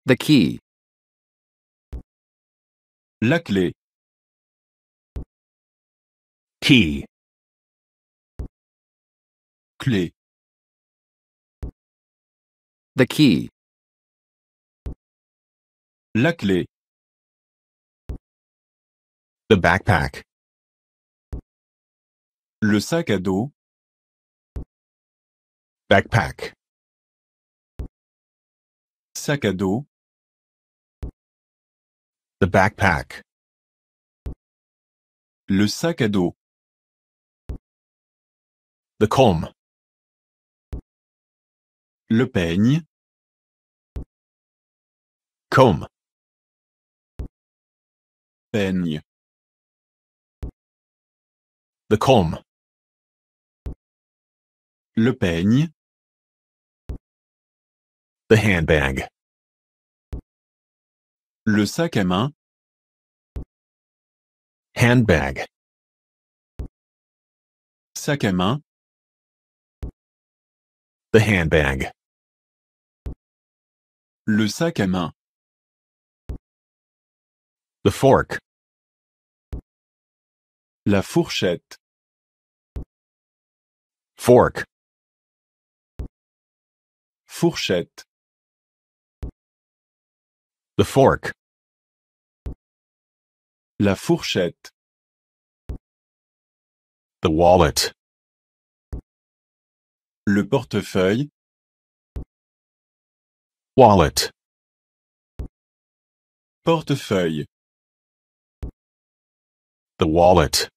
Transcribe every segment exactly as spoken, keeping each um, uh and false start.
The key. La clé. Key. Clé. The key. La clé. The backpack. Le sac à dos. Backpack. Sac à dos. The backpack. Le sac à dos. The comb. Le peigne. Comb. Peigne. The comb. Le peigne. The handbag. Le sac à main. Handbag. Sac à main. The handbag. Le sac à main. The fork. La fourchette. Fork. Fourchette. The fork. La fourchette. The wallet. Le portefeuille. Wallet. Portefeuille. The wallet.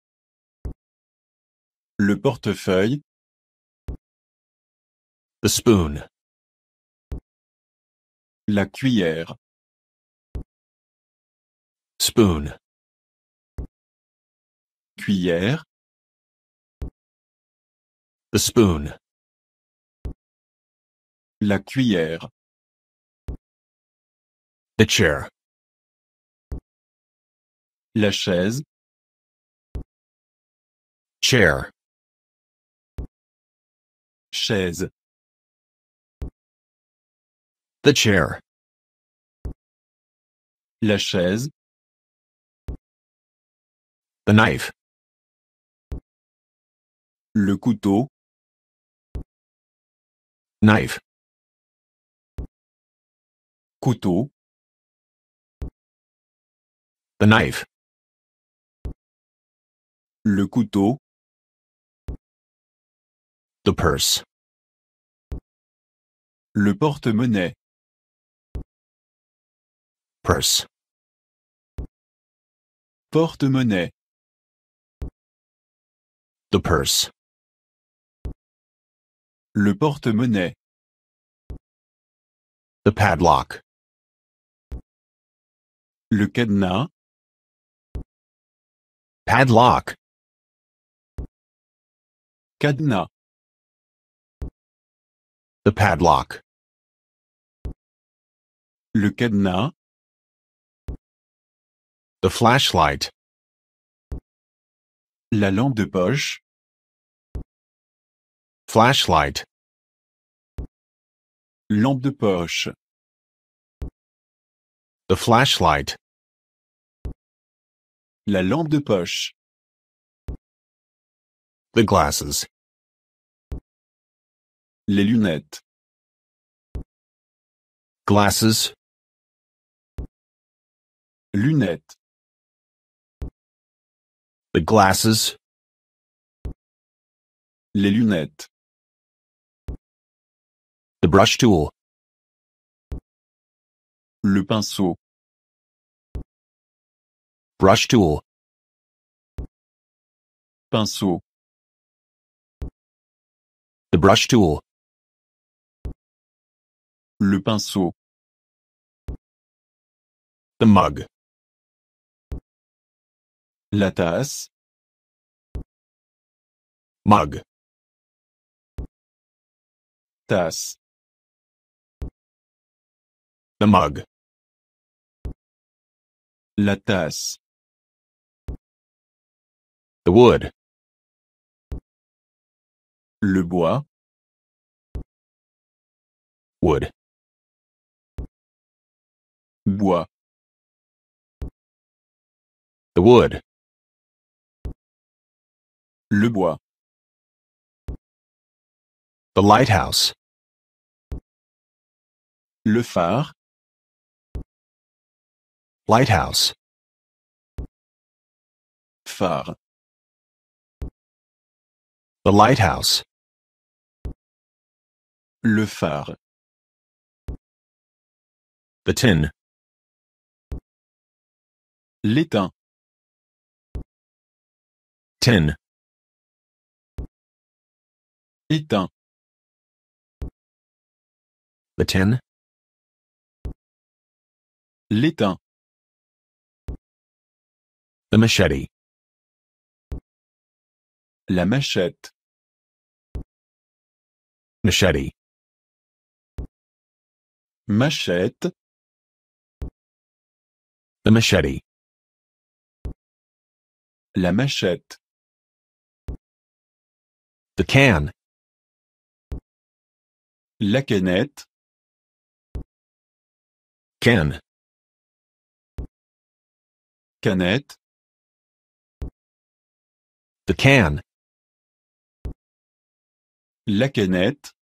Le portefeuille. The spoon. La cuillère. Spoon. Cuillère. The spoon. La cuillère. The chair. La chaise. Chair. Chaise. The chair. La chaise. The knife. Le couteau. Knife. Couteau. The knife. Le couteau. The purse. Le porte-monnaie. Purse. Porte-monnaie. The purse. Le porte-monnaie. The padlock. Le cadenas. Padlock. Cadenas. The padlock. Le cadenas. The flashlight. La lampe de poche. Flashlight. Lampe de poche. The flashlight. La lampe de poche. The glasses. Les lunettes. Glasses. Lunettes. The glasses. Les lunettes. The brush tool. Le pinceau. Brush tool. Pinceau. The brush tool. Le pinceau. The mug. La tasse. Mug. Tasse. The mug. La tasse. The wood. Le bois. Wood. bois, the wood, le bois, the lighthouse, le phare, lighthouse, phare, the lighthouse, le phare, the tin, l'étain, tin, étain, the tin, l'étain, the machete, la machette, machete, machette, the machete, la machette, the can, la canette, can, canette, the can, la canette,